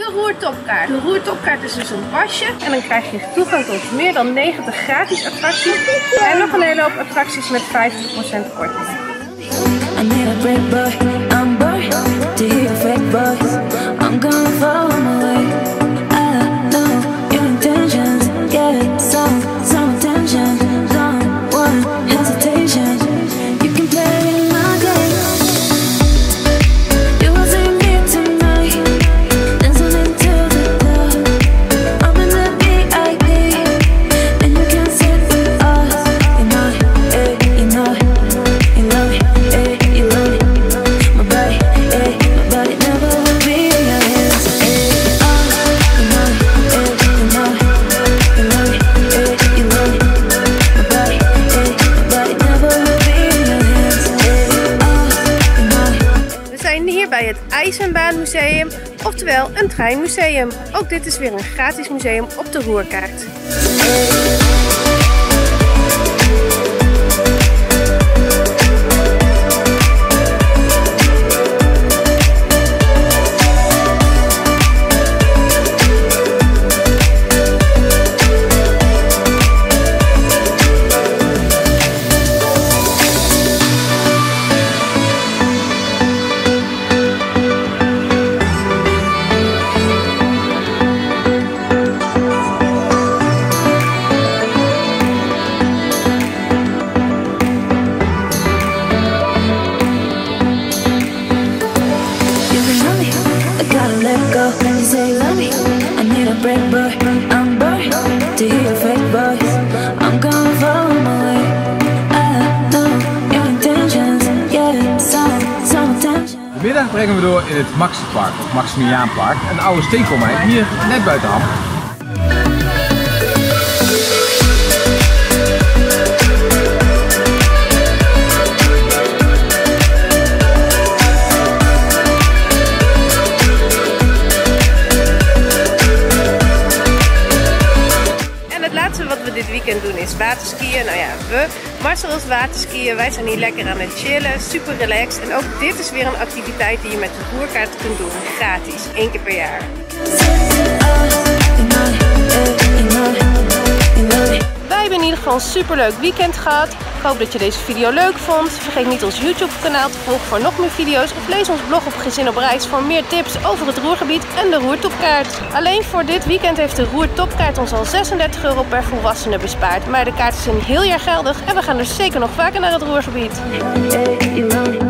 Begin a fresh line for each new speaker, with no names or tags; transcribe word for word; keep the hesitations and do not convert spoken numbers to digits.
de roertopkaart. De roertopkaart is dus een pasje en dan krijg je toegang tot meer dan negentig gratis attracties en nog een hele hoop attracties met vijftig procent korting. I need a break, boy. I'm bored to hear fake boys. I'm gonna follow my way. I know your intentions. Get some, some attention. Don't want hesitation. You can play my game. You will see me tonight. Dancing into the club. I'm in the V I P. And you can sit with us. You know, eh, you know, you love it. Bij het IJsbaanmuseum, oftewel een treinmuseum. Ook dit is weer een gratis museum op de roerkaart.
Vanmiddag brengen we door in het Maxipark, of Maximiaanpark, een oude steenkoolmijn hier net buiten Hamm.
Wat we dit weekend doen is waterskiën. Nou ja, we. Marcel is waterskiën. Wij zijn hier lekker aan het chillen. Super relaxed. En ook dit is weer een activiteit die je met de roerkaart kunt doen. Gratis. één keer per jaar. Wij hebben in ieder geval een super leuk weekend gehad. Ik hoop dat je deze video leuk vond. Vergeet niet ons YouTube kanaal te volgen voor nog meer video's. Of lees ons blog op Gezin op Reis voor meer tips over het roergebied en de roertopkaart. Alleen voor dit weekend heeft de roertopkaart ons al zesendertig euro per volwassene bespaard. Maar de kaarten zijn heel jaar geldig en we gaan dus zeker nog vaker naar het roergebied.